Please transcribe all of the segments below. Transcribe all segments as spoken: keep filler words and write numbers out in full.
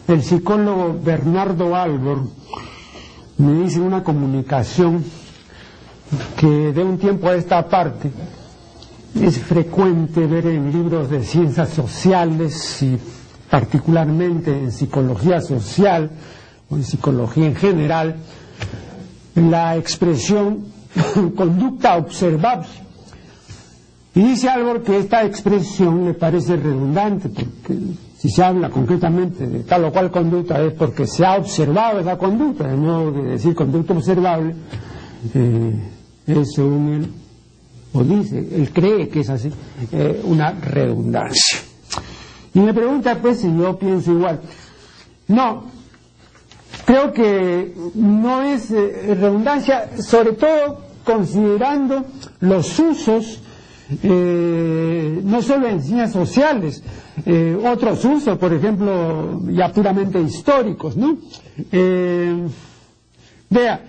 el psicólogo Bernardo Albor me dice en una comunicación que de un tiempo a esta parte es frecuente ver en libros de ciencias sociales y particularmente en psicología social o en psicología en general la expresión conducta observable. Y dice Albor que esta expresión le parece redundante, porque si se habla concretamente de tal o cual conducta es porque se ha observado esa conducta, de modo de decir conducta observable, eh, es según él, o dice, él cree que es así, eh, una redundancia. Y me pregunta pues si yo pienso igual. No, creo que no es eh, redundancia, sobre todo considerando los usos, eh, no solo en ciencias sociales, eh, otros usos, por ejemplo, ya puramente históricos, ¿no? Eh, vea,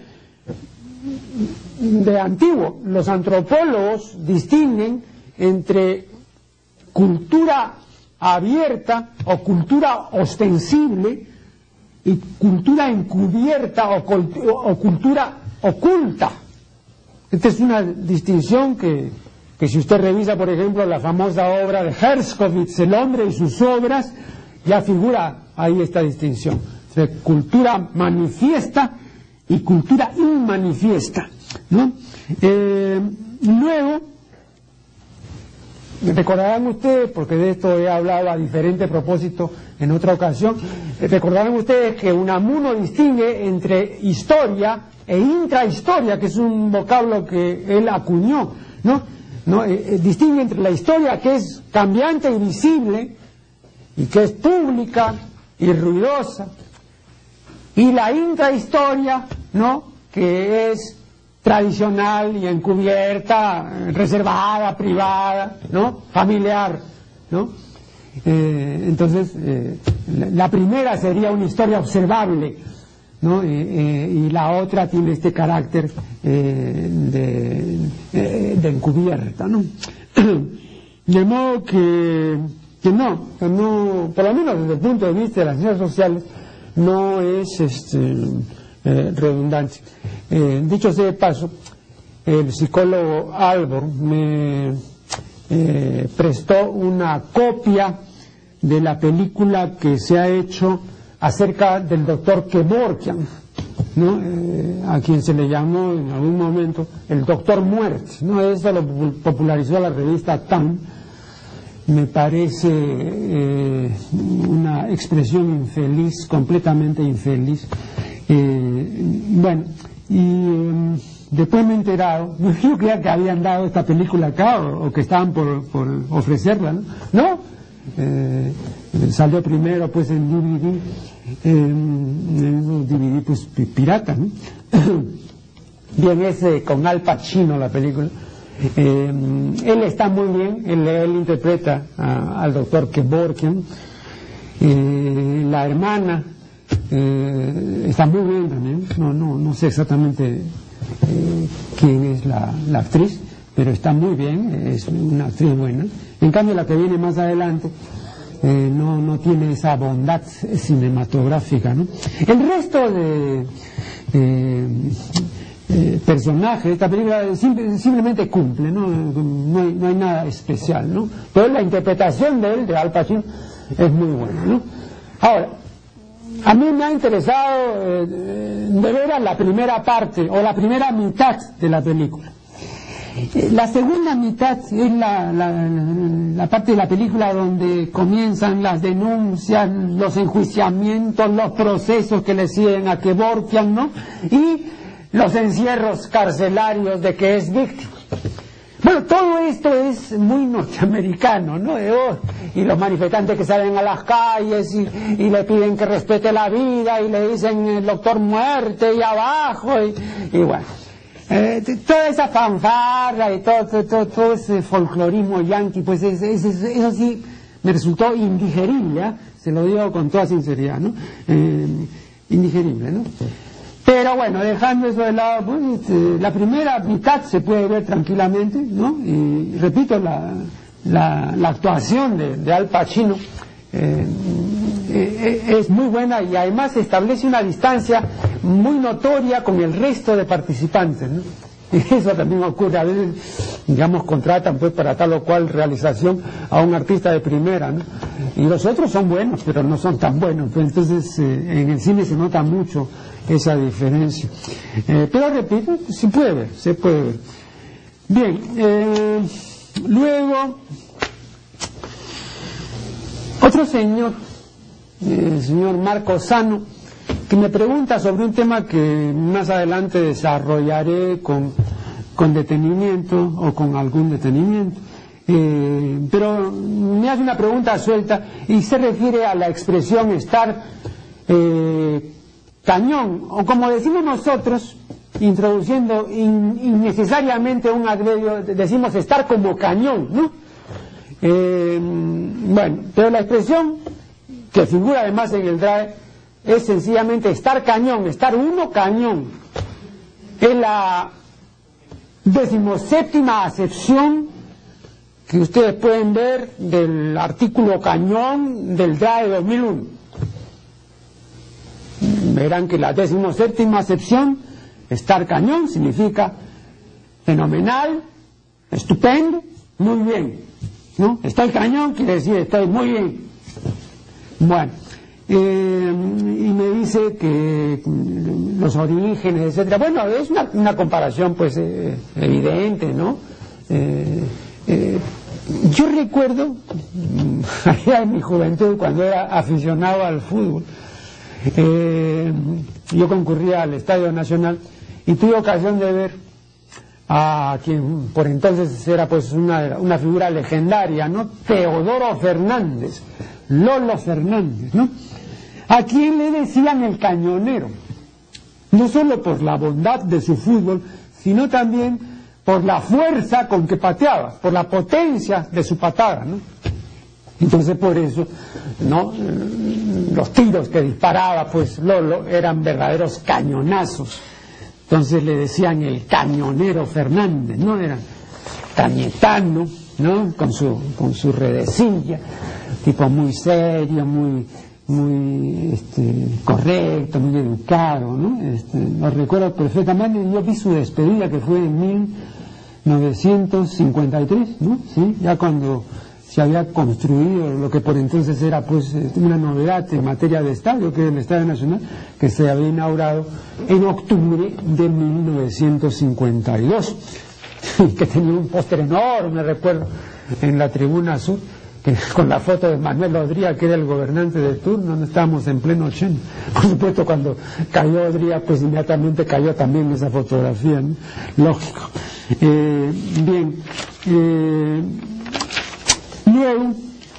de antiguo, los antropólogos distinguen entre cultura abierta o cultura ostensible y cultura encubierta o, o cultura oculta. Esta es una distinción que, que si usted revisa, por ejemplo, la famosa obra de Herskovits, El hombre y sus obras, ya figura ahí esta distinción entre cultura manifiesta y cultura inmanifiesta, ¿no? Eh, luego, recordarán ustedes, porque de esto he hablado a diferente propósito en otra ocasión, recordarán ustedes que Unamuno distingue entre historia e intrahistoria, que es un vocablo que él acuñó, ¿no? ¿No? Eh, eh, distingue entre la historia, que es cambiante y visible, y que es pública y ruidosa, y la intrahistoria, ¿no? Que es tradicional y encubierta, reservada, privada, ¿no? Familiar, ¿no? Eh, entonces, eh, la primera sería una historia observable, ¿no? Eh, eh, y la otra tiene este carácter eh, de, eh, de encubierta, ¿no? De modo que, que no, que no, por lo menos desde el punto de vista de las ciencias sociales, no es este, eh, redundante. Eh, dicho sea de paso, el psicólogo Albor me eh, prestó una copia de la película que se ha hecho acerca del doctor Kevorkian, ¿no? Eh, a quien se le llamó en algún momento el doctor muerte, ¿no? Eso lo popularizó la revista Time. Me parece eh, una expresión infeliz, completamente infeliz. Eh, bueno, y eh, después me he enterado, yo creía que habían dado esta película acá o, o que estaban por, por ofrecerla, ¿no? ¿No? Eh, salió primero pues en D V D, eh, D V D pues pirata, ¿no? Bien, es eh, con Al Pacino la película. Eh, él está muy bien, él, él interpreta a, al doctor Kevorkian. Eh, la hermana eh, está muy bien también, no, no, no sé exactamente eh, quién es la, la actriz, pero está muy bien, es una actriz buena. En cambio la que viene más adelante eh, no, no tiene esa bondad cinematográfica, ¿no? El resto de eh, eh, personajes de esta película simple, simplemente cumple, ¿no? No hay, no hay nada especial, ¿no? Pero la interpretación de él, de Al Pacino, es muy buena, ¿no? Ahora, a mí me ha interesado eh, de veras la primera parte o la primera mitad de la película. La segunda mitad es la, la, la parte de la película donde comienzan las denuncias, los enjuiciamientos, los procesos que le siguen a Kevorkian, ¿no? Y los encierros carcelarios de que es víctima. Bueno, todo esto es muy norteamericano, ¿no? Y los manifestantes que salen a las calles y, y le piden que respete la vida y le dicen el doctor muerte y abajo y, y bueno. Eh, toda esa fanfarra y todo, todo, todo, todo ese folclorismo yanqui, pues es, es, es, eso sí me resultó indigerible, ¿eh? Se lo digo con toda sinceridad, ¿no? Eh, indigerible, ¿no? Pero bueno, dejando eso de lado, pues, eh, la primera mitad se puede ver tranquilamente, ¿no? Y repito, la, la, la actuación de, de Al Pacino eh, eh, es muy buena y además establece una distancia muy notoria con el resto de participantes, ¿no? Y eso también ocurre, a veces, digamos, contratan pues para tal o cual realización a un artista de primera, ¿no? Y los otros son buenos, pero no son tan buenos, pues entonces eh, en el cine se nota mucho esa diferencia. Eh, pero repito, se puede ver, se puede ver. Bien, eh, luego, otro señor, eh, el señor Marco Sano, que me pregunta sobre un tema que más adelante desarrollaré con, con detenimiento o con algún detenimiento. Eh, pero me hace una pregunta suelta y se refiere a la expresión estar eh, cañón, o como decimos nosotros, introduciendo in, innecesariamente un adverbio, decimos estar como cañón, ¿no? Eh, bueno, pero la expresión que figura además en el D R A E es sencillamente estar cañón, estar uno cañón. Es la decimoséptima acepción que ustedes pueden ver del artículo cañón del D R A E dos mil uno. Verán que la decimoséptima acepción, estar cañón, significa fenomenal, estupendo, muy bien, ¿no? Estoy cañón quiere decir estoy muy bien. Bueno, eh, y me dice que los orígenes, etcétera. Bueno, es una, una comparación pues eh, evidente, ¿no? Eh, eh, yo recuerdo allá en mi juventud, cuando era aficionado al fútbol, eh, yo concurría al Estadio Nacional y tuve ocasión de ver a quien por entonces era pues una, una figura legendaria, ¿no? Teodoro Fernández, Lolo Fernández, ¿no? A quien le decían el cañonero, no solo por la bondad de su fútbol, sino también por la fuerza con que pateaba, por la potencia de su patada, ¿no? Entonces por eso, ¿no? Los tiros que disparaba pues Lolo eran verdaderos cañonazos. Entonces le decían el cañonero Fernández, ¿no? Era cañetano, ¿no? Con su, con su redecilla, tipo muy serio, muy, muy este, correcto, muy educado, ¿no? Este, lo recuerdo perfectamente. Yo vi su despedida, que fue en mil novecientos cincuenta y tres, ¿no? Sí, ya cuando se había construido lo que por entonces era pues una novedad en materia de estadio, que es el Estadio Nacional, que se había inaugurado en octubre de mil novecientos cincuenta y dos, que tenía un póster enorme, recuerdo, en la tribuna sur, que con la foto de Manuel Odría, que era el gobernante de turno. No estábamos en pleno ochenta. Por supuesto, cuando cayó Odría, pues inmediatamente cayó también esa fotografía, ¿no? Lógico. Eh, bien. Eh, luego,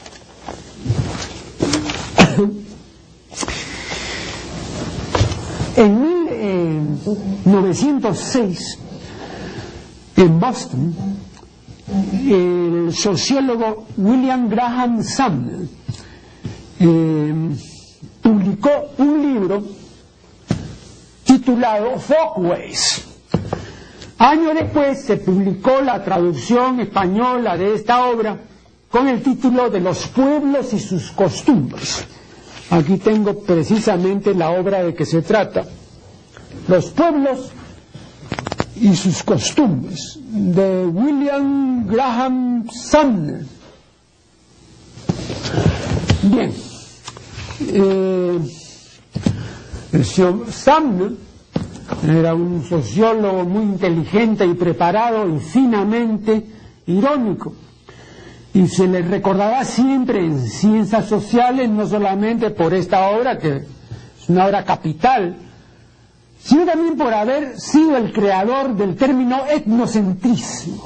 en mil novecientos seis, en Boston, el sociólogo William Graham Sumner eh, publicó un libro titulado Folkways. Años después se publicó la traducción española de esta obra con el título de Los pueblos y sus costumbres. Aquí tengo precisamente la obra de que se trata. Los pueblos y sus costumbres, de William Graham Sumner. Bien, eh, el señor Sumner era un sociólogo muy inteligente y preparado y finamente irónico, y se le recordará siempre en ciencias sociales, no solamente por esta obra, que es una obra capital, sino también por haber sido el creador del término etnocentrismo.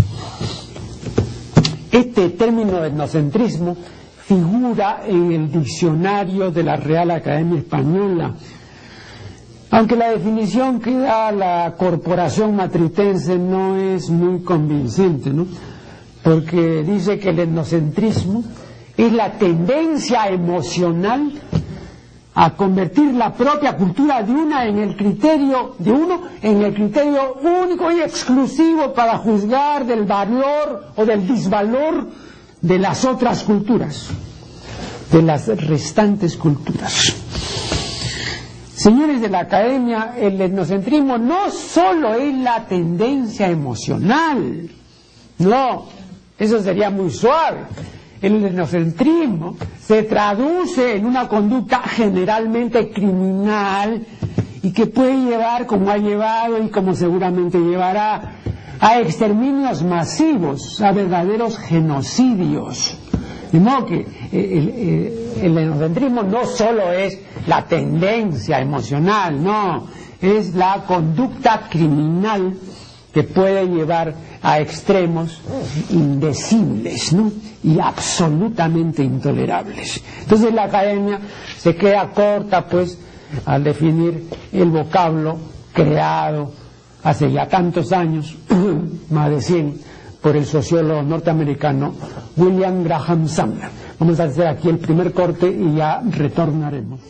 Este término de etnocentrismo figura en el diccionario de la Real Academia Española, aunque la definición que da la Corporación Matritense no es muy convincente, ¿no? Porque dice que el etnocentrismo es la tendencia emocional a convertir la propia cultura de una en el criterio de uno en el criterio único y exclusivo para juzgar del valor o del disvalor de las otras culturas. de las restantes culturas. Señores de la academia, el etnocentrismo no solo es la tendencia emocional, no, eso sería muy suave. El etnocentrismo se traduce en una conducta generalmente criminal y que puede llevar, como ha llevado y como seguramente llevará, a exterminios masivos, a verdaderos genocidios. De modo que el, el, el etnocentrismo no solo es la tendencia emocional, no, es la conducta criminal que puede llevar a extremos indecibles, ¿no? Y absolutamente intolerables. Entonces la academia se queda corta, pues, al definir el vocablo creado hace ya tantos años, más de cien, por el sociólogo norteamericano William Graham Sandler. Vamos a hacer aquí el primer corte y ya retornaremos.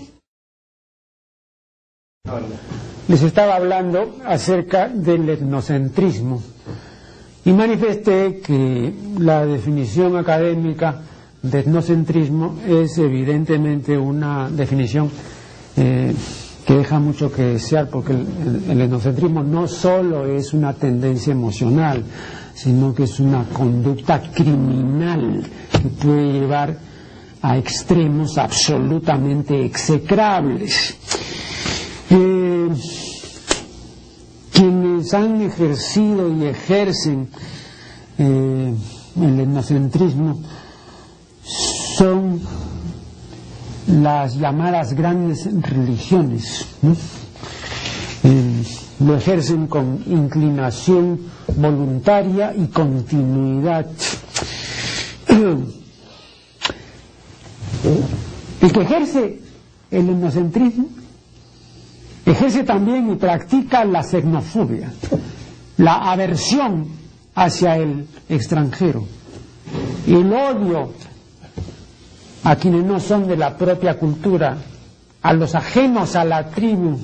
Les estaba hablando acerca del etnocentrismo y manifesté que la definición académica de etnocentrismo es evidentemente una definición eh, que deja mucho que desear, porque el, el, el etnocentrismo no solo es una tendencia emocional, sino que es una conducta criminal que puede llevar a extremos absolutamente execrables. Eh, quienes han ejercido y ejercen eh, el etnocentrismo son las llamadas grandes religiones, ¿no? Eh, lo ejercen con inclinación voluntaria y continuidad. El que ejerce el etnocentrismo ejerce también y practica la xenofobia, la aversión hacia el extranjero, el odio a quienes no son de la propia cultura, a los ajenos a la tribu.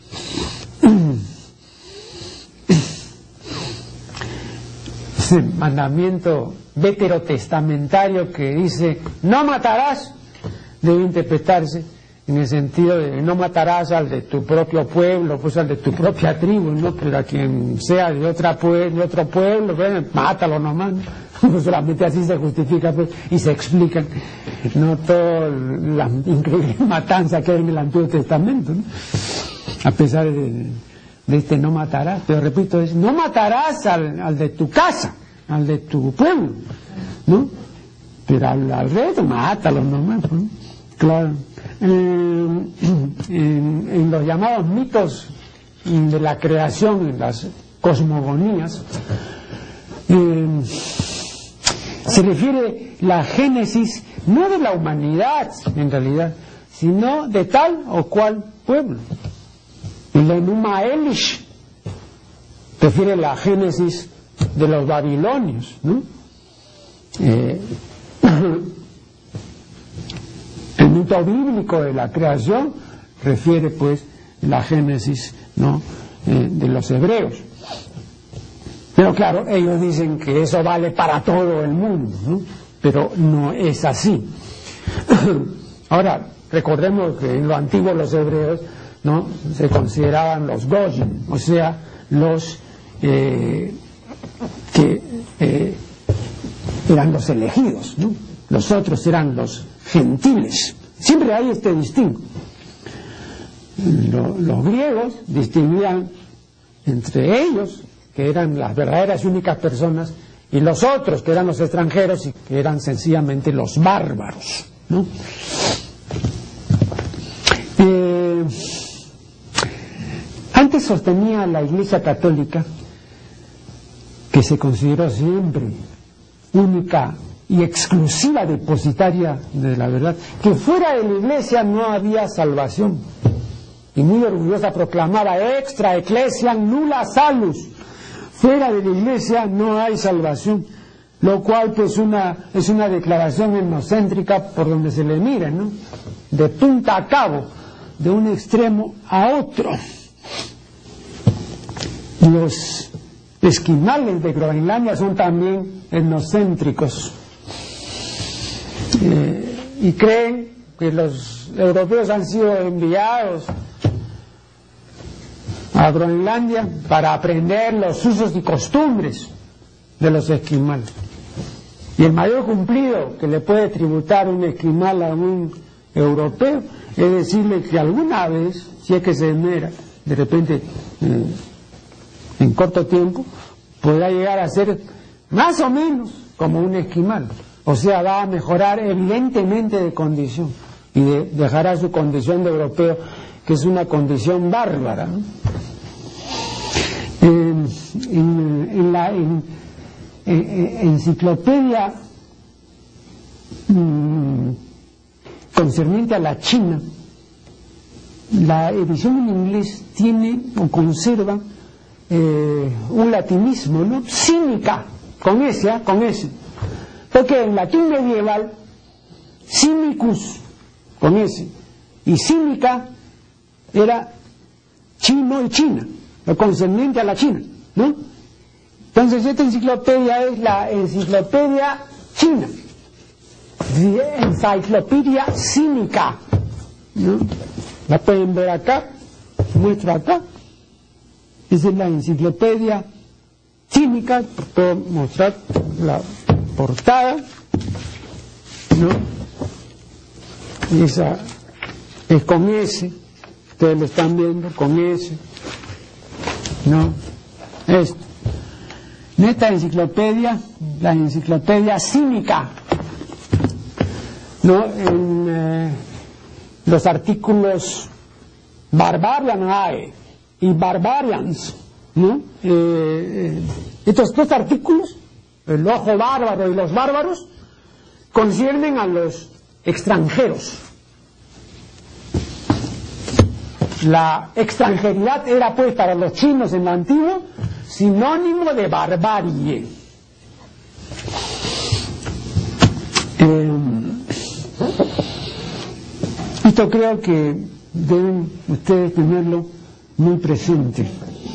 Ese mandamiento veterotestamentario que dice no matarás debe interpretarse en el sentido de no matarás al de tu propio pueblo, pues al de tu propia tribu, no, pero a quien sea de otra pue de otro pueblo, pues, mátalo nomás, ¿no? Solamente así se justifica, pues, y se explican, no toda la increíble matanza que hay en el Antiguo Testamento, ¿no? A pesar de, de este no matarás, pero repito, es no matarás al, al de tu casa, al de tu pueblo, ¿no? Pero al, al resto, mátalo nomás, ¿no? Claro. Eh, en, en los llamados mitos de la creación, en las cosmogonías, eh, se refiere la génesis no de la humanidad en realidad, sino de tal o cual pueblo. El Enuma Elish refiere la génesis de los babilonios, ¿no? Eh, El mito bíblico de la creación refiere, pues, la génesis, ¿no?, eh, de los hebreos. Pero claro, ellos dicen que eso vale para todo el mundo, ¿no? Pero no es así. Ahora, recordemos que en lo antiguo los hebreos, ¿no?, se consideraban los goyim, o sea, los eh, que eh, eran los elegidos, ¿no? Los otros eran los gentiles. Siempre hay este distingo. Lo, los griegos distinguían entre ellos, que eran las verdaderas y únicas personas, y los otros, que eran los extranjeros y que eran sencillamente los bárbaros, ¿no? Eh, antes sostenía la Iglesia Católica, que se consideró siempre única y exclusiva depositaria de la verdad, que fuera de la Iglesia no había salvación, y muy orgullosa proclamaba extra ecclesiam nulla salus, fuera de la Iglesia no hay salvación, lo cual pues una, es una declaración etnocéntrica por donde se le mire, ¿no?, de punta a cabo, de un extremo a otro. Los esquimales de Groenlandia son también etnocéntricos. Eh, y creen que los europeos han sido enviados a Groenlandia para aprender los usos y costumbres de los esquimales. Y el mayor cumplido que le puede tributar un esquimal a un europeo es decirle que alguna vez, si es que se esmera, de repente eh, en corto tiempo, podrá llegar a ser más o menos como un esquimal. O sea, va a mejorar evidentemente de condición y de, dejará su condición de europeo, que es una condición bárbara, ¿no? En, en, en la en, en, enciclopedia mmm, concerniente a la China, la edición en inglés tiene o conserva eh, un latinismo, ¿no? Cínica, con ese, ¿eh? con ese. Porque en latín medieval, cínicus, con ese, y cínica era chino y China, lo concerniente a la China, ¿no? Entonces esta enciclopedia es la enciclopedia china, enciclopedia cínica, ¿no? La pueden ver acá, muestro acá, esa es la enciclopedia cínica, puedo mostrar la portada, ¿no? Y esa es con S, ustedes lo están viendo, con S, ¿no? Esto. En esta enciclopedia, la enciclopedia cínica, ¿no? En eh, los artículos Barbarian y Barbarians, ¿no? Eh, eh, estos dos artículos, el ojo bárbaro y los bárbaros, conciernen a los extranjeros. La extranjeridad era pues para los chinos en lo antiguo sinónimo de barbarie. Eh, esto creo que deben ustedes tenerlo muy presente.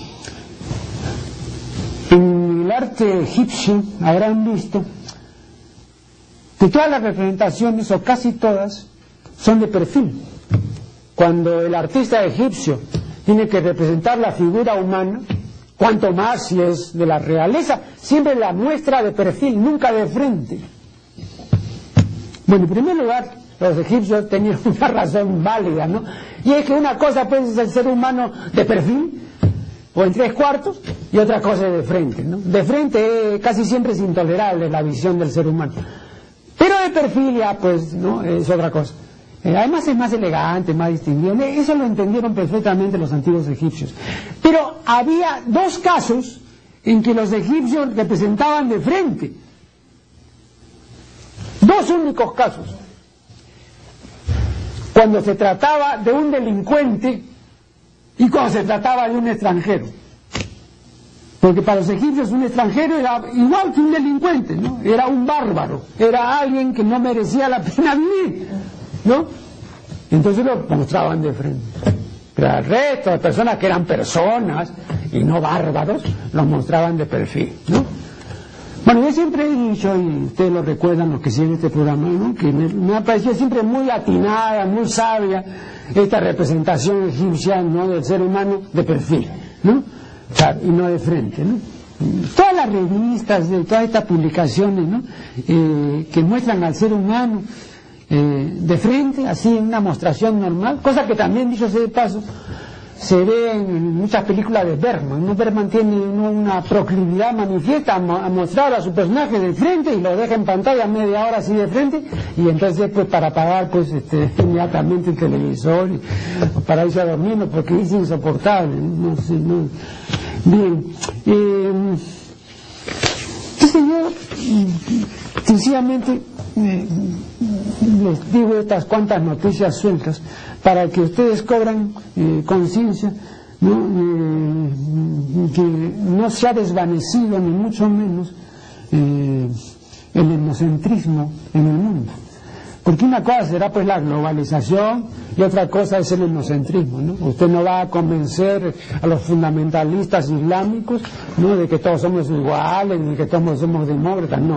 En el arte egipcio habrán visto que todas las representaciones, o casi todas, son de perfil. Cuando el artista egipcio tiene que representar la figura humana, cuanto más si es de la realeza, siempre la muestra de perfil, nunca de frente. Bueno, en primer lugar, los egipcios tenían una razón válida, ¿no? Y es que una cosa pues es el ser humano de perfil, o en tres cuartos, y otra cosa es de frente, ¿no? De frente eh, casi siempre es intolerable la visión del ser humano. Pero de perfil ya pues, ¿no? Es otra cosa. Eh, además es más elegante, más distinguido. Eso lo entendieron perfectamente los antiguos egipcios. Pero había dos casos en que los egipcios representaban de frente. Dos únicos casos. Cuando se trataba de un delincuente y cuando se trataba de un extranjero. Porque para los egipcios un extranjero era igual que un delincuente, ¿no? Era un bárbaro, era alguien que no merecía la pena vivir, ¿no? Entonces lo mostraban de frente. Pero al resto de personas que eran personas y no bárbaros, los mostraban de perfil, ¿no? Bueno, yo siempre he dicho, y ustedes lo recuerdan los que siguen este programa, ¿no? Que me, me ha parecido siempre muy atinada, muy sabia esta representación egipcia, ¿no? Del ser humano de perfil, ¿no? Claro, y no de frente, ¿no? Todas las revistas, de todas estas publicaciones, ¿no? Eh, que muestran al ser humano eh, de frente, así en una mostración normal, cosa que también, dicho sea de paso, se ve en muchas películas de Bergman, ¿no? Bergman tiene una proclividad manifiesta a, mo a mostrar a su personaje de frente y lo deja en pantalla media hora así de frente, y entonces pues para apagar pues este, inmediatamente el televisor y, para irse a dormir, porque es insoportable, no sé, no. Bien, eh, entonces yo sencillamente eh, les digo estas cuantas noticias sueltas para que ustedes cobran eh, conciencia, ¿no? Eh, que no se ha desvanecido ni mucho menos eh, el etnocentrismo en el mundo. Porque una cosa será pues la globalización y otra cosa es el etnocentrismo, ¿no? Usted no va a convencer a los fundamentalistas islámicos, ¿no? De que todos somos iguales, ni que todos somos demócratas, no.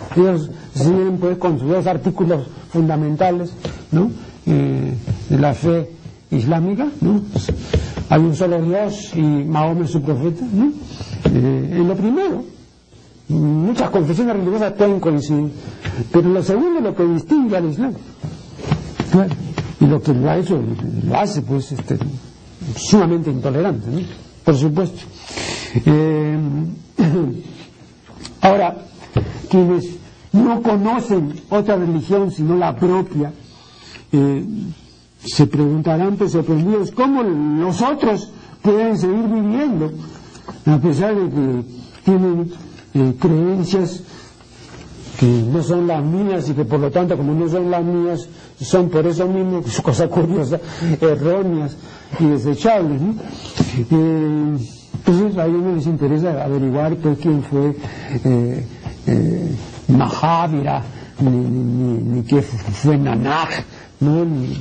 Ellos siguen pues con sus dos artículos fundamentales, ¿no? Eh, de la fe islámica, ¿no? Hay un solo Dios y Mahoma es su profeta, ¿no? Eh, en lo primero, muchas confesiones religiosas pueden coincidir, pero lo segundo es lo que distingue al Islam. Bueno, y lo que lo ha hecho, lo hace pues este, sumamente intolerante, ¿no? Por supuesto. Eh, ahora, quienes no conocen otra religión sino la propia, eh, se preguntarán pues sorprendidos cómo los otros pueden seguir viviendo a pesar de que tienen eh, creencias que no son las mías y que por lo tanto como no son las mías son por eso mismo, que es cosa curiosa, erróneas y desechables, ¿no? Eh, entonces a ellos no les interesa averiguar pues quién fue eh, eh, Mahavira, ni, ni, ni qué fue Nanak, ¿no? Ni,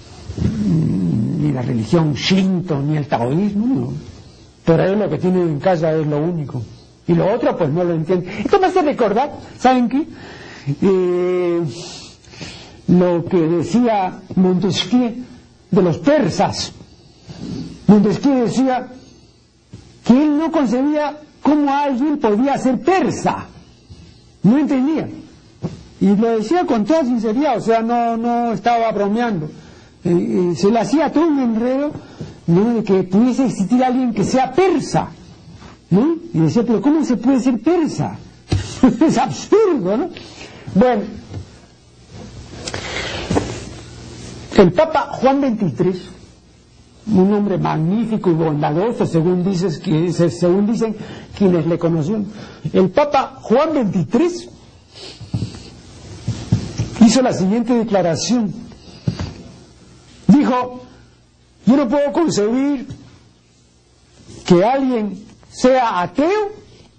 ni la religión Shinto, ni el taoísmo, ¿no? Por ahí lo que tienen en casa es lo único. Y lo otro, pues no lo entienden. Esto me hace recordar, ¿saben qué? Eh, lo que decía Montesquieu de los persas. Montesquieu decía que él no concebía cómo alguien podía ser persa. No entendía. Y lo decía con toda sinceridad, o sea, no, no estaba bromeando. Eh, eh, se le hacía todo un enredo, ¿no?, de que pudiese existir alguien que sea persa, ¿no? Y decía, pero ¿cómo se puede ser persa? Es absurdo, ¿no? Bueno, el Papa Juan veintitrés, un hombre magnífico y bondadoso, según, dices, que, según dicen quienes le conocieron, el Papa Juan veintitrés hizo la siguiente declaración. Dijo, yo no puedo concebir que alguien sea ateo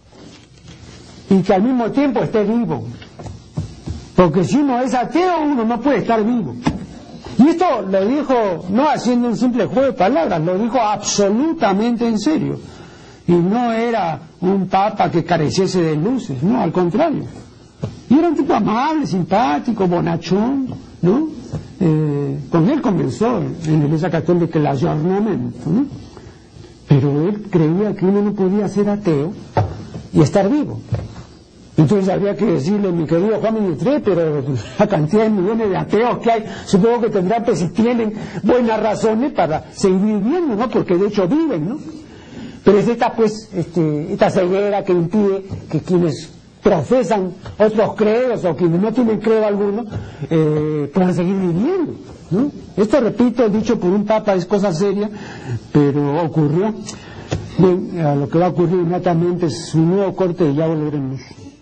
y que al mismo tiempo esté vivo, porque si uno es ateo uno no puede estar vivo. Y esto lo dijo no haciendo un simple juego de palabras, lo dijo absolutamente en serio, y no era un papa que careciese de luces, no, al contrario, y era un tipo amable, simpático, bonachón, ¿no? Eh, con él comenzó en la Iglesia Católica el ayornamiento, ¿no? Pero él creía que uno no podía ser ateo y estar vivo. Entonces había que decirle, mi querido Juan veintitrés, pero la cantidad de millones de ateos que hay, supongo que tendrán, pues si tienen buenas razones para seguir viviendo, ¿no? Porque de hecho viven, ¿no? Pero es esta, pues, este, esta ceguera que impide que quienes profesan otros credos o quienes no tienen credo alguno eh, puedan seguir viviendo, ¿no? Esto, repito, dicho por un papa es cosa seria, pero ocurrió. Bien, a lo que va a ocurrir inmediatamente es un nuevo corte y ya volveremos.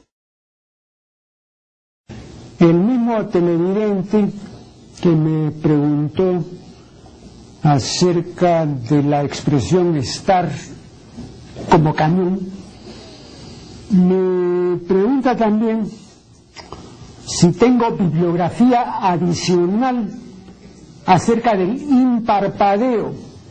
El mismo televidente que me preguntó acerca de la expresión estar como cañón, me pregunta también si tengo bibliografía adicional acerca del imparpadeo.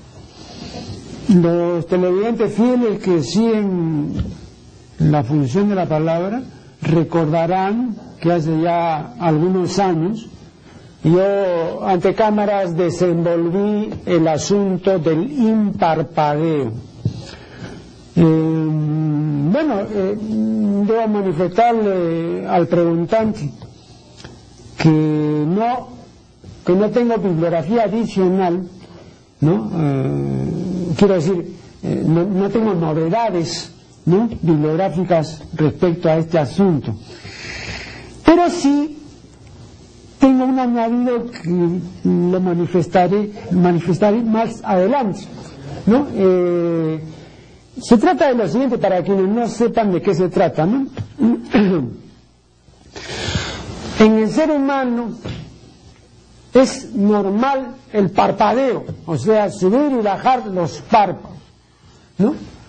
Los televidentes fieles que siguen la función de la palabra recordarán que hace ya algunos años yo ante cámaras desenvolví el asunto del imparpadeo. Eh, bueno, eh, debo manifestarle al preguntante que no, que no tengo bibliografía adicional, ¿no? Eh, quiero decir, eh, no, no tengo novedades, ¿no?, bibliográficas respecto a este asunto, pero sí tengo un añadido que lo manifestaré, manifestaré más adelante, ¿no? Eh, se trata de lo siguiente, para quienes no sepan de qué se trata, ¿no? En el ser humano es normal el parpadeo, o sea, subir y bajar los párpados, ¿no?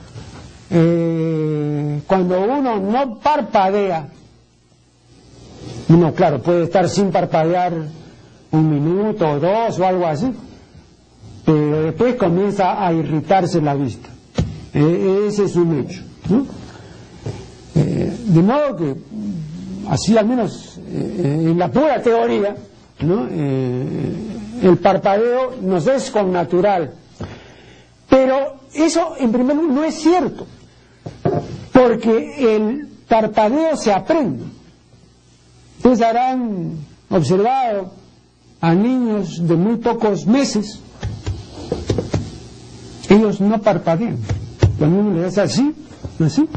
Eh, cuando uno no parpadea, uno, claro, puede estar sin parpadear un minuto o dos o algo así, pero después comienza a irritarse la vista. Eh, ese es un hecho, ¿no? Eh, de modo que así al menos eh, en la pura teoría, ¿no? Eh, el parpadeo nos es connatural. Pero eso, en primer lugar, no es cierto, porque el parpadeo se aprende. Ustedes habrán observado a niños de muy pocos meses, ellos no parpadean. Cuando uno le hace así, así,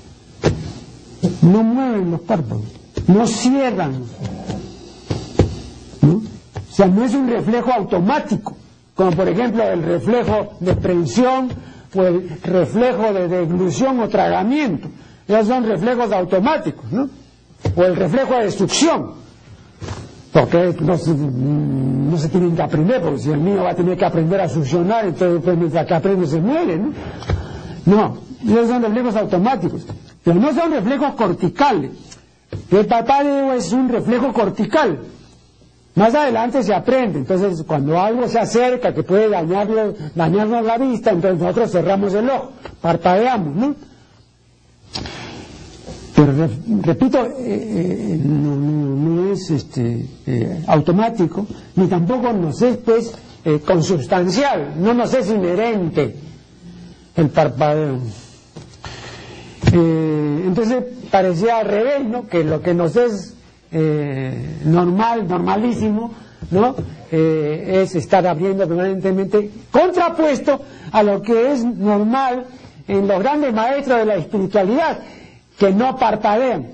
no mueven los párpados, no cierran, ¿no? O sea, no es un reflejo automático, como por ejemplo el reflejo de prensión o el reflejo de deglución o tragamiento. Esos son reflejos automáticos, ¿no? O el reflejo de succión, porque no se, no se tienen que aprender, porque si el niño va a tener que aprender a succionar, entonces pues, mientras que aprende se muere, ¿no? No, esos son reflejos automáticos, pero no son reflejos corticales. El parpadeo es un reflejo cortical. Más adelante se aprende, entonces cuando algo se acerca que puede dañarlo, dañarnos la vista, entonces nosotros cerramos el ojo, parpadeamos, ¿no? Pero repito, eh, eh, no, no, no es este, eh, automático, ni tampoco nos es pues eh, consubstancial, no nos es inherente el parpadeo. Eh, entonces parecía al revés, ¿no? Que lo que nos es eh, normal, normalísimo, ¿no? Eh, es estar abriendo permanentemente, contrapuesto a lo que es normal en los grandes maestros de la espiritualidad, que no parpadean.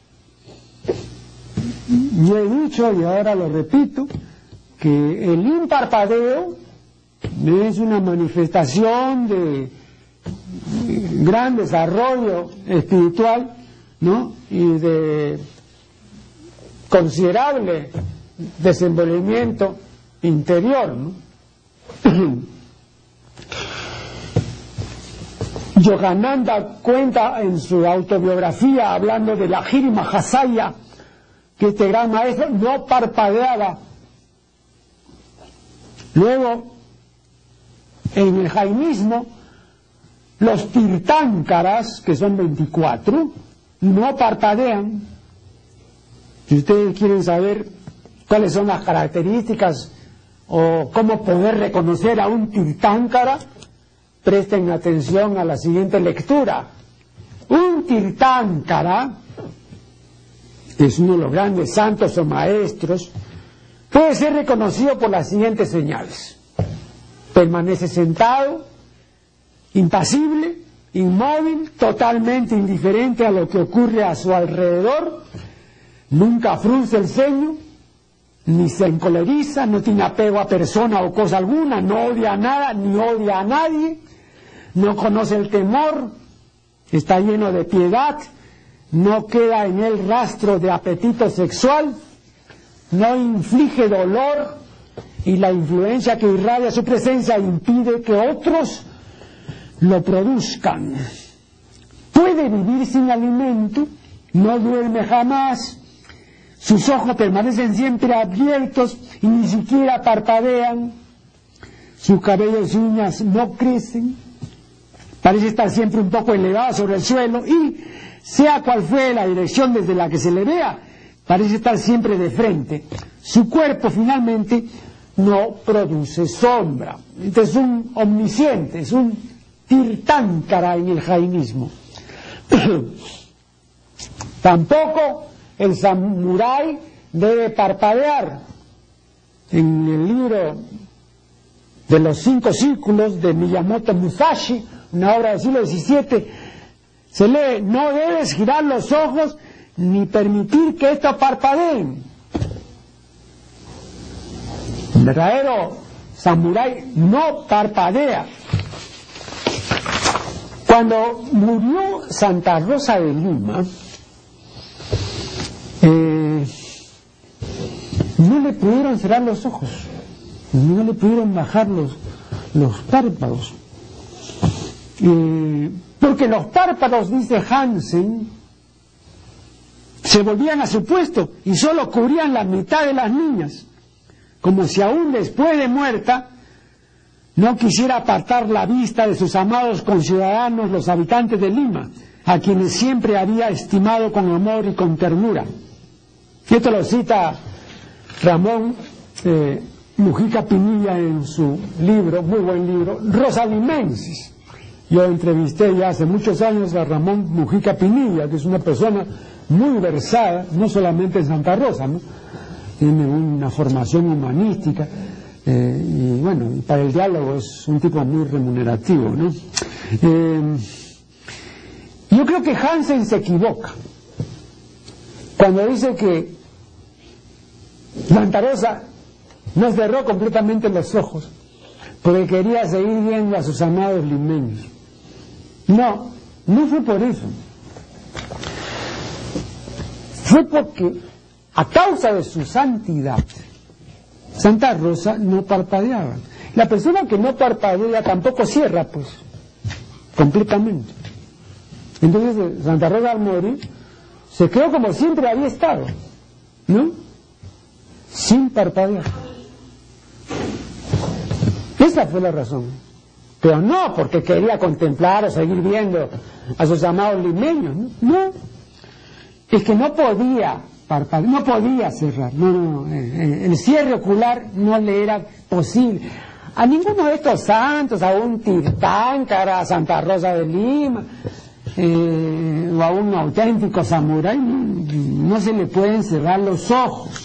Yo he dicho, y ahora lo repito, que el imparpadeo es una manifestación de gran desarrollo espiritual, ¿no? Y de considerable desenvolvimiento interior, ¿no? Yogananda cuenta en su autobiografía, hablando de la Giri Mahasaya, que este gran maestro no parpadeaba. Luego, en el jainismo, los tirtánkaras, que son veinticuatro, no parpadean. Si ustedes quieren saber cuáles son las características o cómo poder reconocer a un tirtánkara, presten atención a la siguiente lectura. Un tirtánkara, que es uno de los grandes santos o maestros, puede ser reconocido por las siguientes señales. Permanece sentado, impasible, inmóvil, totalmente indiferente a lo que ocurre a su alrededor, nunca frunce el ceño, ni se encoleriza, no tiene apego a persona o cosa alguna, no odia a nada, ni odia a nadie, no conoce el temor, está lleno de piedad, no queda en él rastro de apetito sexual, no inflige dolor, y la influencia que irradia su presencia impide que otros lo produzcan. Puede vivir sin alimento, no duerme jamás, sus ojos permanecen siempre abiertos y ni siquiera parpadean, sus cabellos y uñas no crecen, parece estar siempre un poco elevado sobre el suelo y, sea cual fue la dirección desde la que se le vea, parece estar siempre de frente. Su cuerpo finalmente no produce sombra. Entonces es un omnisciente, es un tirtánkara en el jainismo. Tampoco el samurái debe parpadear. En el libro de los cinco círculos de Miyamoto Musashi, una obra del siglo diecisiete, se lee: no debes girar los ojos ni permitir que estos parpadeen. El verdadero samurái no parpadea. Cuando murió Santa Rosa de Lima, eh, no le pudieron cerrar los ojos, no le pudieron bajar los, los párpados, eh, porque los párpados, dice Hansen, se volvían a su puesto y solo cubrían la mitad de las niñas, como si aún después de muerta no quisiera apartar la vista de sus amados conciudadanos, los habitantes de Lima, a quienes siempre había estimado con amor y con ternura. Esto lo cita Ramón eh, Mujica Pinilla en su libro, muy buen libro, Rosalimensis. Yo entrevisté ya hace muchos años a Ramón Mujica Pinilla, que es una persona muy versada, no solamente en Santa Rosa, ¿no? Tiene una formación humanística, eh, y bueno, y para el diálogo es un tipo muy remunerativo, ¿no? Eh, yo creo que Hansen se equivoca cuando dice que Santa Rosa no cerró completamente los ojos porque quería seguir viendo a sus amados limeños. No, no fue por eso. Fue porque, a causa de su santidad, Santa Rosa no parpadeaba. La persona que no parpadea tampoco cierra, pues, completamente. Entonces Santa Rosa al morir se quedó como siempre había estado, ¿no? Sin parpadear. Esa fue la razón. Pero no porque quería contemplar o seguir viendo a sus amados limeños, ¿no? No. Es que no podía parpadear, no podía cerrar. No, no, no. El cierre ocular no le era posible. A ninguno de estos santos, a un Tirtáncara, a Santa Rosa de Lima, eh, o a un auténtico samurái, no, no se le pueden cerrar los ojos.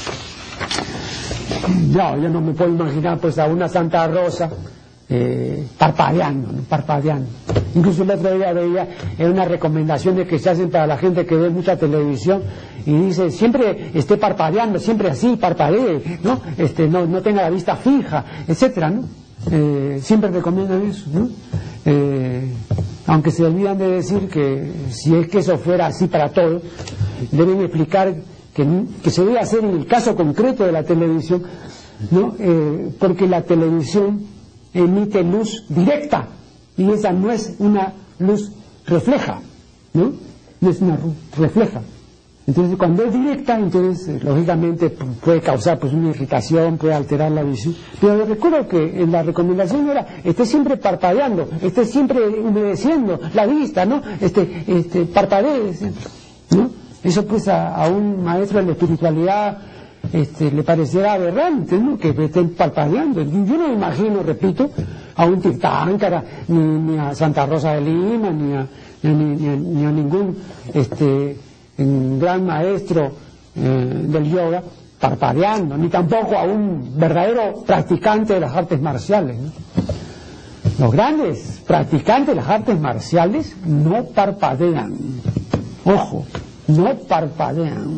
Yo, yo no me puedo imaginar pues a una Santa Rosa eh, parpadeando, ¿no? parpadeando. Incluso el otro día veía en unas recomendaciones que se hacen para la gente que ve mucha televisión y dice, siempre esté parpadeando, siempre así, parpadee, ¿no? Este, no, no tenga la vista fija, etcétera, ¿no? Eh, siempre recomiendan eso, ¿no? Eh, aunque se olvidan de decir que si es que eso fuera así para todos, deben explicar que, que se debe hacer en el caso concreto de la televisión, ¿no? Eh, porque la televisión emite luz directa y esa no es una luz refleja, ¿no? No es una luz refleja. Entonces cuando es directa, entonces lógicamente puede causar pues una irritación, puede alterar la visión. Pero recuerdo que en la recomendación era, esté siempre parpadeando, esté siempre humedeciendo la vista, ¿no? Este, este, parpadee, ¿no? Eso pues a, a un maestro de la espiritualidad este, le parecerá aberrante, ¿no? Que estén parpadeando. Yo no me imagino, repito, a un Tirtáncara, ni, ni a Santa Rosa de Lima, ni a, ni, ni a, ni a ningún este, gran maestro eh, del yoga parpadeando, ni tampoco a un verdadero practicante de las artes marciales, ¿no? Los grandes practicantes de las artes marciales no parpadean. Ojo, no parpadean.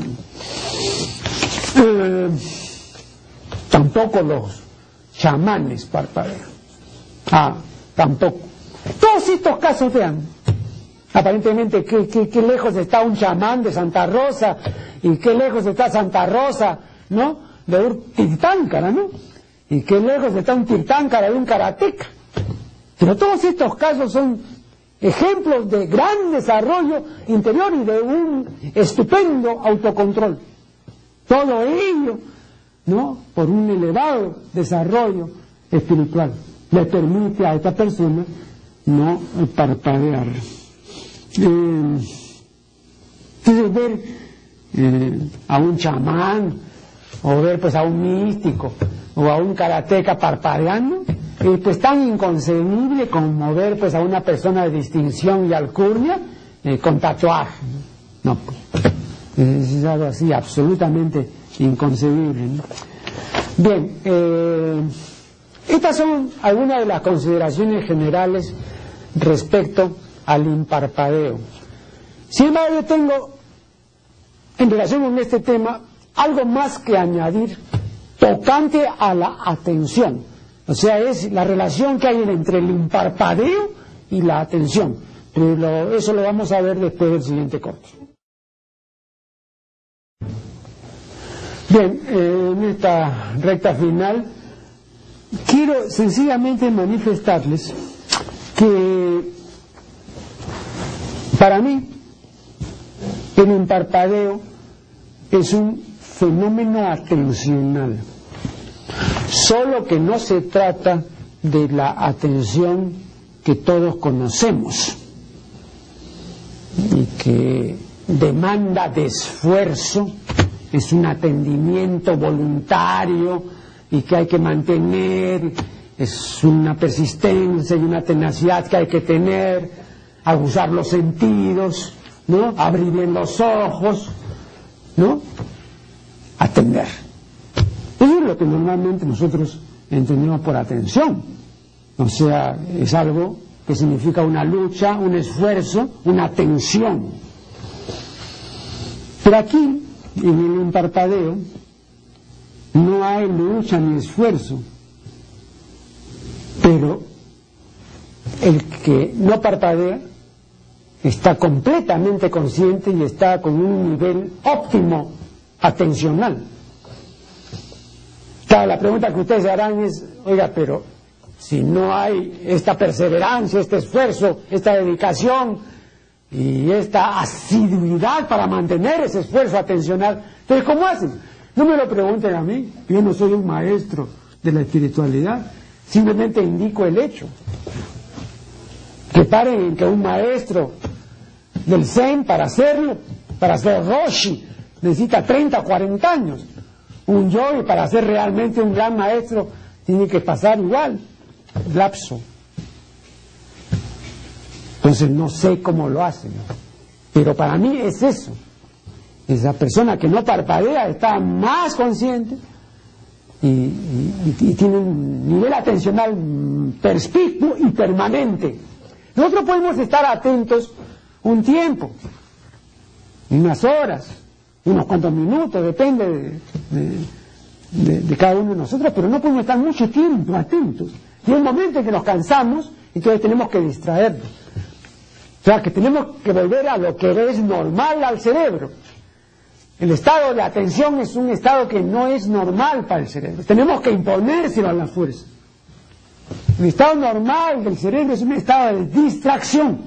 Eh, tampoco los chamanes parpadean. Ah, tampoco. Todos estos casos, vean, aparentemente qué, qué, qué lejos está un chamán de Santa Rosa y qué lejos está Santa Rosa, ¿no? De un Tirtáncara, ¿no? Y qué lejos está un Tirtáncara de un karateca. Pero todos estos casos son ejemplos de gran desarrollo interior y de un estupendo autocontrol. Todo ello, ¿no? Por un elevado desarrollo espiritual le permite a esta persona no parpadear. Eh, entonces ver eh, a un chamán o ver pues a un místico o a un karateca parpadeando eh, pues tan inconcebible como ver pues a una persona de distinción y alcurnia eh, con tatuaje, no, no pues, es algo así absolutamente inconcebible, ¿no? Bien, eh, estas son algunas de las consideraciones generales respecto al imparpadeo. Sin embargo, yo tengo, en relación con este tema, algo más que añadir tocante a la atención. O sea, es la relación que hay entre el imparpadeo y la atención. Pero lo, eso lo vamos a ver después del siguiente corte. Bien, eh, en esta recta final quiero sencillamente manifestarles que para mí el imparpadeo es un fenómeno atencional, solo que no se trata de la atención que todos conocemos y que demanda de esfuerzo es un atendimiento voluntario y que hay que mantener, es una persistencia y una tenacidad que hay que tener, aguzar los sentidos, ¿no? Abrir bien los ojos, ¿no? Atender. Eso es lo que normalmente nosotros entendemos por atención. O sea, es algo que significa una lucha, un esfuerzo, una tensión. Pero aquí, en el imparpadeo, no hay lucha ni esfuerzo. Pero el que no parpadea está completamente consciente y está con un nivel óptimo atencional. Claro, la pregunta que ustedes harán es, oiga, pero si no hay esta perseverancia, este esfuerzo, esta dedicación y esta asiduidad para mantener ese esfuerzo atencional, entonces ¿cómo hacen? No me lo pregunten a mí, yo no soy un maestro de la espiritualidad, simplemente indico el hecho. Que paren en que un maestro del Zen, para hacerlo, para ser Roshi, necesita treinta o cuarenta años. Un yogi, para ser realmente un gran maestro, tiene que pasar igual lapso. Entonces no sé cómo lo hacen, pero para mí es eso. Esa persona que no parpadea está más consciente y, y, y tiene un nivel atencional perspicuo y permanente. Nosotros podemos estar atentos un tiempo, unas horas, unos cuantos minutos, depende de, de, de, de cada uno de nosotros, pero no podemos estar mucho tiempo atentos. Y hay un momento en que nos cansamos y entonces tenemos que distraernos. O sea, que tenemos que volver a lo que es normal al cerebro. El estado de atención es un estado que no es normal para el cerebro. Tenemos que imponérselo a la fuerza. El estado normal del cerebro es un estado de distracción.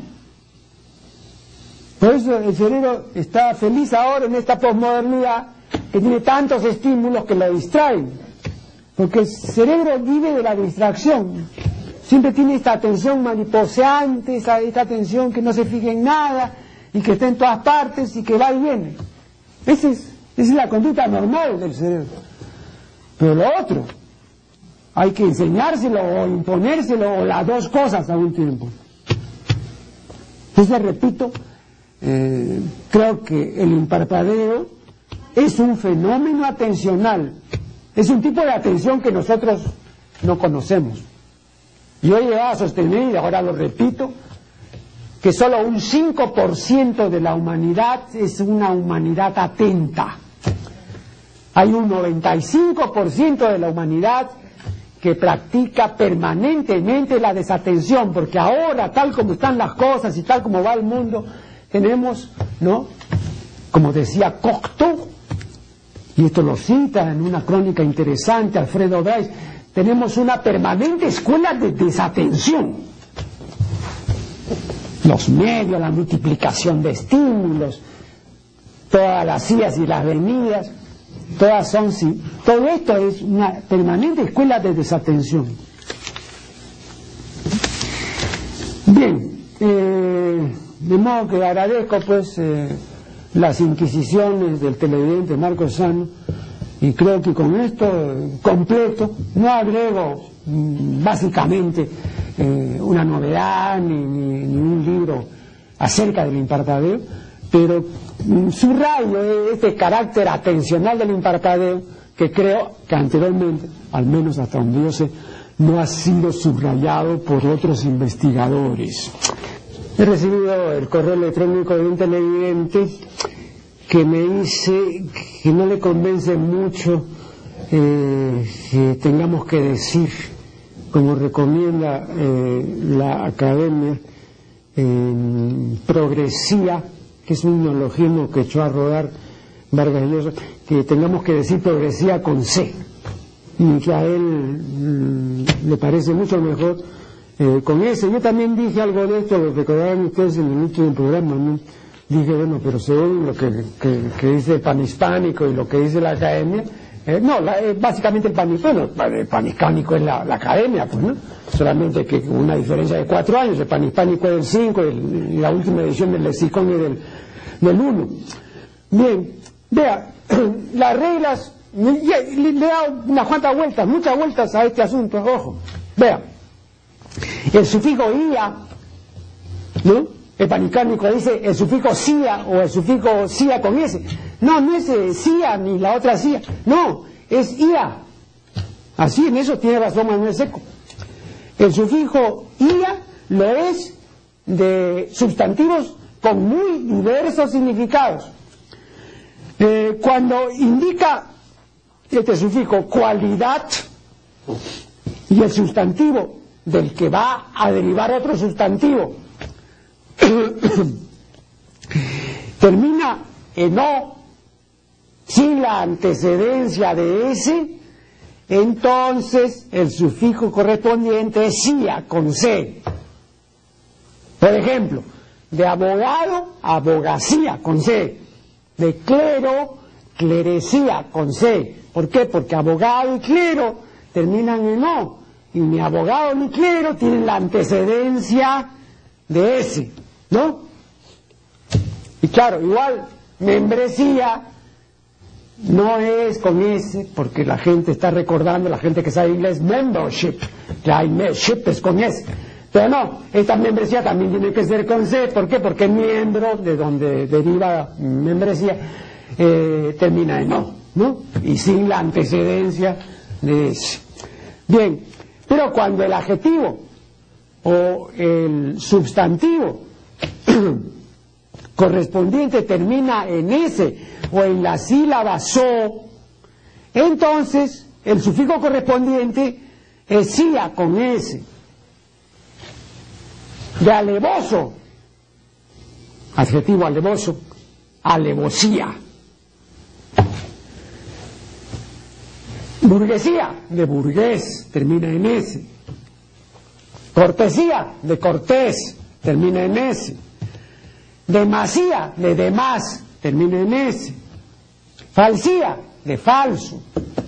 Por eso el cerebro está feliz ahora en esta posmodernidad que tiene tantos estímulos que lo distraen. Porque el cerebro vive de la distracción. Siempre tiene esta atención mariposeante, esta, esta atención que no se fija en nada y que está en todas partes y que va y viene. Esa es, esa es la conducta normal del cerebro. Pero lo otro, hay que enseñárselo o imponérselo o las dos cosas a un tiempo. Entonces, repito, eh, creo que el imparpadeo es un fenómeno atencional. Es un tipo de atención que nosotros no conocemos. Yo he llegado a sostener, y ahora lo repito, que solo un cinco por ciento de la humanidad es una humanidad atenta. Hay un noventa y cinco por ciento de la humanidad que practica permanentemente la desatención, porque ahora, tal como están las cosas y tal como va el mundo, tenemos, ¿no? Como decía Cocteau, y esto lo cita en una crónica interesante Alfredo Bryce, tenemos una permanente escuela de desatención. Los medios, la multiplicación de estímulos, todas las idas y las venidas, todas son, sí, todo esto es una permanente escuela de desatención. Bien, eh, de modo que agradezco pues eh, las inquisiciones del televidente Marco Sano, y creo que con esto eh, completo, no agrego mm, básicamente eh, una novedad ni, ni, ni un libro acerca del imparpadeo, pero mm, subrayo este carácter atencional del imparpadeo que creo que anteriormente, al menos hasta donde yo sé, no ha sido subrayado por otros investigadores. He recibido el correo electrónico de un televidente que me dice que no le convence mucho eh, que tengamos que decir, como recomienda eh, la academia, eh, progresía, que es un neologismo que echó a rodar Vargas Llosa, que tengamos que decir progresía con C, y que a él mm, le parece mucho mejor eh, con ese. Yo también dije algo de esto, lo recordarán ustedes en el último programa, ¿no? Dije, bueno, pero según lo que, que, que dice el panhispánico y lo que dice la academia, eh, no, la, eh, básicamente el panhispánico, el panhispánico es la, la academia, pues, ¿no? Solamente que una diferencia de cuatro años, el panhispánico es del cinco, y la última edición del lexicón es del, del uno. Bien, Vea, las reglas, le, le, le he dado unas cuantas vueltas, muchas vueltas a este asunto, ojo. Vea, el sufijo ia, ¿no? El panicánico dice el sufijo cia o el sufijo cia con s. No, no es cia ni la otra cia, no, es ia. Así, en eso tiene razón Manuel Seco. El sufijo ia lo es de sustantivos con muy diversos significados. Eh, cuando indica este sufijo cualidad y el sustantivo del que va a derivar otro sustantivo termina en o sin la antecedencia de ese, entonces el sufijo correspondiente es cia con c. Por ejemplo, de abogado, abogacía con c. De clero, clerecía con c. ¿Por qué? Porque abogado y clero terminan en o, y ni abogado ni clero tienen la antecedencia de ese, ¿no? Y claro, igual, membresía no es con ese, porque la gente está recordando, la gente que sabe inglés, membership, que hay ship es con ese. Pero no, esta membresía también tiene que ser con C. ¿Por qué? Porque miembro, de donde deriva membresía, eh, termina en O, ¿no? Y sin la antecedencia de ese. Bien, pero cuando el adjetivo o el sustantivo correspondiente termina en S o en la sílaba so, entonces el sufijo correspondiente es cia con S. De alevoso, adjetivo alevoso, alevosía. Burguesía, de burgués, termina en S. Cortesía, de cortés, termina en S. Demasía, de demás, termina en S. Falsía, de falso.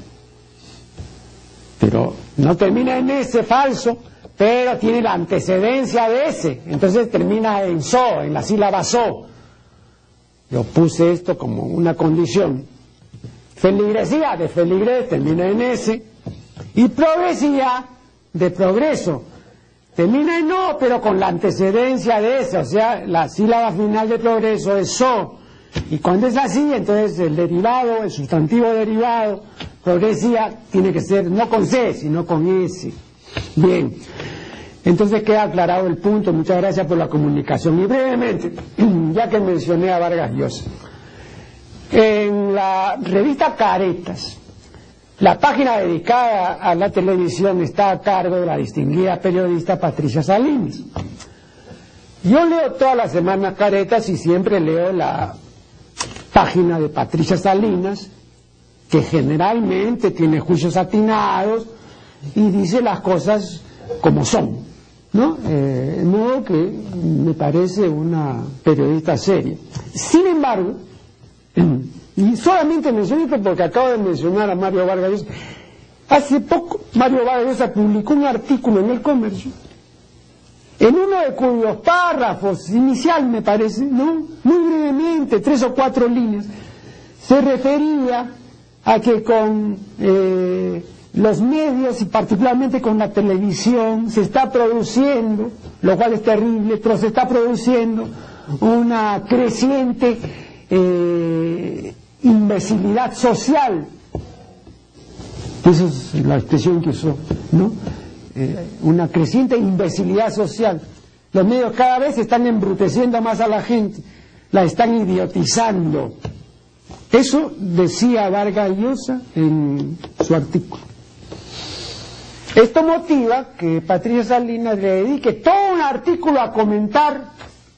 Pero no termina en S, falso, pero tiene la antecedencia de ese, entonces termina en so, en la sílaba so. Yo puse esto como una condición. Feligresía, de feligres, termina en ese. Y progresía, de progreso, termina en no, pero con la antecedencia de ese, o sea, la sílaba final de progreso es so. Y cuando es así, entonces el derivado, el sustantivo derivado, progresía, tiene que ser no con C, sino con S. Bien, entonces queda aclarado el punto. Muchas gracias por la comunicación. Y brevemente, ya que mencioné a Vargas Llosa, en la revista Caretas, la página dedicada a la televisión está a cargo de la distinguida periodista Patricia Salinas. Yo leo todas las semanas Caretas y siempre leo la página de Patricia Salinas, que generalmente tiene juicios atinados y dice las cosas como son, ¿no? Eh, de modo que me parece una periodista seria. Sin embargo, y solamente menciono esto porque acabo de mencionar a Mario Vargas Llosa, hace poco Mario Vargas Llosa publicó un artículo en El Comercio, en uno de cuyos párrafos, inicial me parece, ¿no? Muy brevemente, tres o cuatro líneas, se refería a que con eh, los medios y particularmente con la televisión se está produciendo, lo cual es terrible, pero se está produciendo una creciente eh, imbecilidad social. Esa es la expresión que usó, ¿no? Eh, una creciente imbecilidad social. Los medios cada vez están embruteciendo más a la gente, la están idiotizando. Eso decía Vargas Llosa en su artículo. Esto motiva que Patricia Salinas le dedique todo un artículo a comentar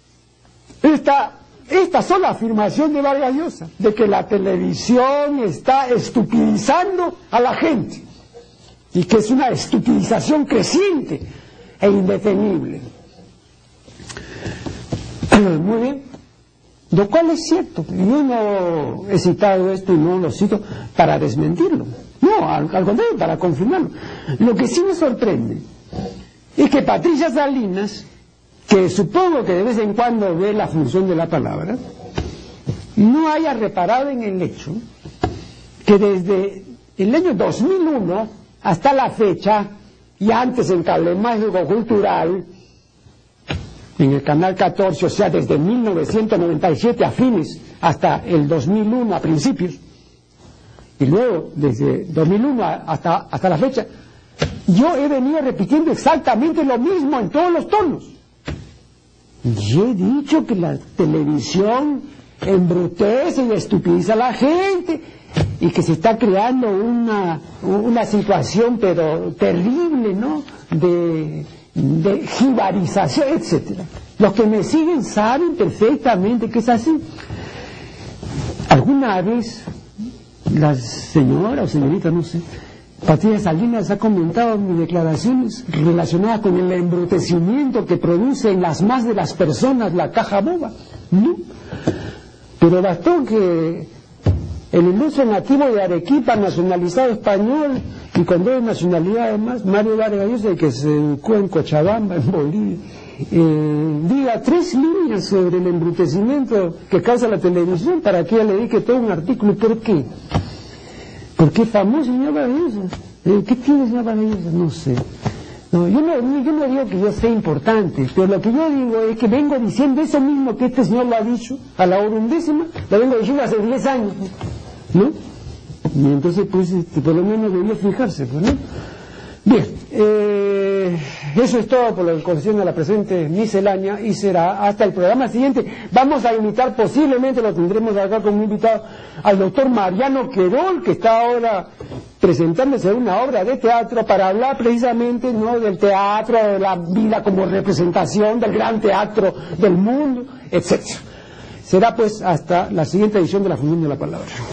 esta, esta sola afirmación de Vargas Llosa, de que la televisión está estupidizando a la gente, y que es una estupidización creciente e indetenible. Muy bien, lo cual es cierto. Yo no he citado esto y no lo cito para desmentirlo, no, al, al contrario, para confirmarlo. Lo que sí me sorprende es que Patricia Salinas, que supongo que de vez en cuando ve la función de la palabra, no haya reparado en el hecho que desde el año dos mil uno hasta la fecha, y antes en Cable Mágico Cultural, en el Canal catorce, o sea, desde mil novecientos noventa y siete a fines hasta el dos mil uno a principios, y luego desde dos mil uno hasta, hasta la fecha, yo he venido repitiendo exactamente lo mismo en todos los tonos. Yo he dicho que la televisión embrutece y estupidiza a la gente y que se está creando una, una situación pero terrible, ¿no?, de, de jibarización, etcétera. Los que me siguen saben perfectamente que es así. Alguna vez la señora o señorita, no sé, Patricia Salinas ha comentado mis declaraciones relacionadas con el embrutecimiento que produce en las más de las personas la caja boba, ¿no? Pero bastó que el ilustre nativo de Arequipa, nacionalizado español y con dos nacionalidades más, Mario Vargas Llosa, que se educó en Cochabamba, en Bolivia, eh, diga tres líneas sobre el embrutecimiento que causa la televisión para que ella le dedique todo un artículo. ¿Por qué? Porque es famoso, señor Vargas Llosa. Eh, ¿Qué tiene, señor Vargas Llosa? No sé. No, yo no, yo no digo que yo sea importante, pero lo que yo digo es que vengo diciendo eso mismo que este señor lo ha dicho a la hora undécima, lo vengo diciendo hace diez años, ¿no? Y entonces, pues, este, por lo menos debió fijarse, pues, ¿no? Bien, eh, eso es todo por lo que concierne a la presente miscelánea, y será hasta el programa siguiente. Vamos a invitar, posiblemente lo tendremos acá como invitado, al doctor Mariano Querol, que está ahora presentándose una obra de teatro para hablar precisamente, ¿no?, del teatro, de la vida como representación del gran teatro del mundo, etcétera. Será pues hasta la siguiente edición de La Función de la Palabra.